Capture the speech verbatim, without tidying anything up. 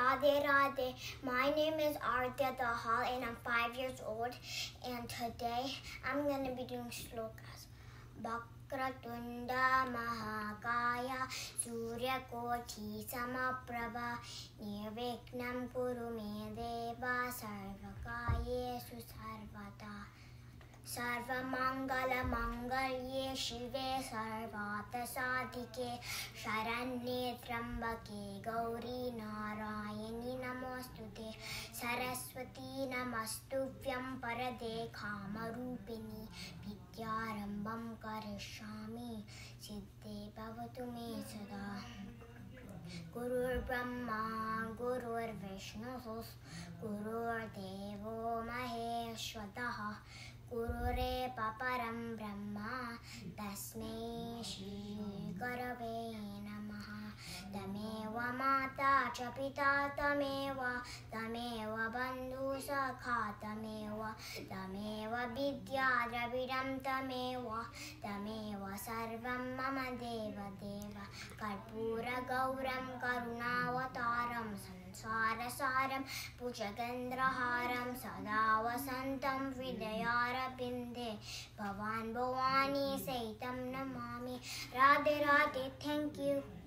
Radhe Radhe. My name is Ardya Dahal and I'm five years old. And today I'm going to be doing shlokas. Vakratunda Mahakaya Suryakoti Samaprabha Nirviknam Kuru Me Deva Sarvakayesu Sarvata Sarva Mangala Mangalye Shive Sarvata Sadhike Sharanye Trambake Gauri Narayani Namostute Saraswati Namastuvyam Parade Kamarupini Vidyarambam Karishami Siddhe Bhavatu Me Sada Gurur Brahma Gurur Vishnu Gurur Devo Maheshwataha Gurure Paparam Brahma Tasmai Shri Gurave Namaha Tameva Mata cha Pita Tameva Tameva Bandhu Sakha Tameva Tameva Vidya Dravidam Tameva Tameva Sarvam Mama Deva Deva Karpura Gauram Karunavataram Sansara Pujagandraharam Sada Vasantam Vidayara Binde Bhavan Bhavani Saitam Namami Radhe Radhe. Thank you.